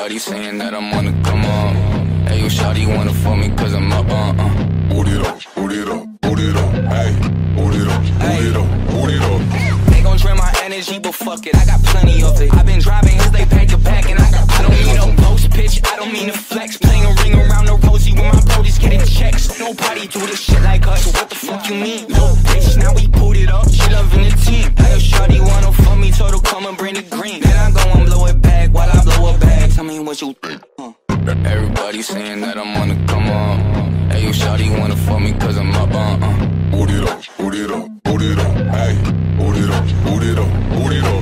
Everybody saying that I'm on the come up. Hey, yo, shawty wanna fuck me cause I'm up, Boot it up, boot it up, boot it up, hey. Boot it up, boot it up, boot it up. They gon' drain my energy, but fuck it, I got plenty of it. I've been driving his, they pack a pack, and I don't mean no post pitch, I don't mean to flex. Playing a ring around the rosy with my brodies getting checks. Nobody do this shit like us, so what the fuck you mean? Little bitch, now we boot it up, she loving the team. Hey, shawty wanna fuck me, told her come and bring the green. Then I go and blow it back while I blow it back. Tell me what you think. Everybody saying that I'm on the come up. Hey, yo, shawty wanna fuck me cause I'm up, Boot it up, boot it up, boot it up, hey. Boot it up, boot it up, boot it up.